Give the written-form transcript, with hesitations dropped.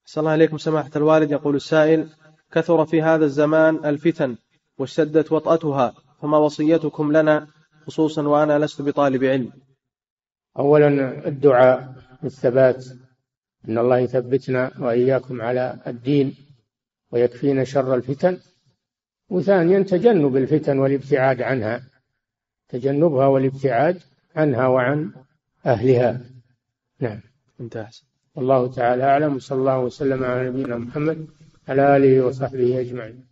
صلى الله عليكم سماحة الوالد. يقول السائل: كثر في هذا الزمان الفتن واشتدت وطأتها، فما وصيتكم لنا خصوصا وأنا لست بطالب علم؟ أولا الدعاء بالثبات، إن الله يثبتنا وإياكم على الدين ويكفينا شر الفتن. وثانيا تجنب الفتن والابتعاد عنها، تجنبها والابتعاد عنها وعن أهلها. نعم. انتهى. الله تعالى أعلم، صلى الله وسلم على نبينا محمد على آله وصحبه أجمعين.